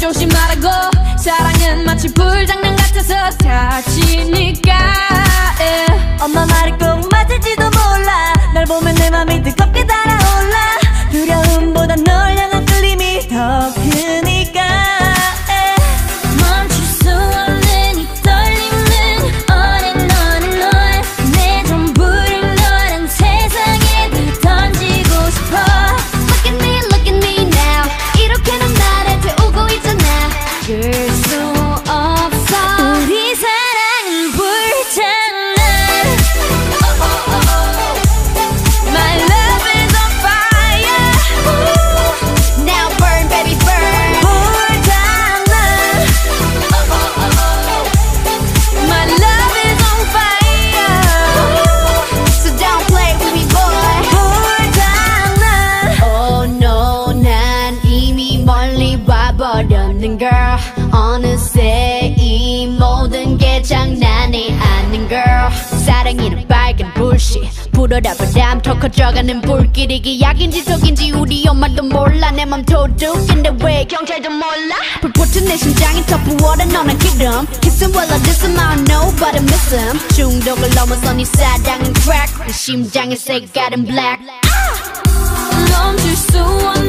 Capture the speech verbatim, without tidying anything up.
조심하라고. 사랑은 마치 불장난 같아서 다치니까. yeah. 엄마 말이 꼭 맞을지도 몰라. 널 보면 내 맘이 뜨겁게 달아올라. 두려움보다 널 향한 끌림이 더 크니까. 멈출 수 없는 이 떨림은 on and on and on. 내 전부를 너란 세상에 던지고 싶어. Look at me, look at me now. 이렇게는 나를 태우고 있잖아. 그럴 수 없어. 우리 사랑은 불장난. oh, oh, oh, oh. My love is on fire. Ooh. Now burn baby burn. 불장난. oh, oh, oh, oh. My love is on fire. Ooh. So don't play with me boy. 불장난. Oh no, 난 이미 멀리 와버렸는 girl. 어느새 이 모든 게 장난이 아닌 girl. 사랑이는 빨간 불씨 불어라 바람 더 커져가는 불길이 기약인지 속인지 우리 엄마도 몰라. 내 맘 도둑인데 왜 경찰도 몰라. 불붙은 내 심장이 더 부어라. 너는 기름 Kiss him while I diss him. I don't know but I miss him. 중독을 넘어서 네 사랑은 crack. 내 심장의 색깔은 black. 멈출 수 없는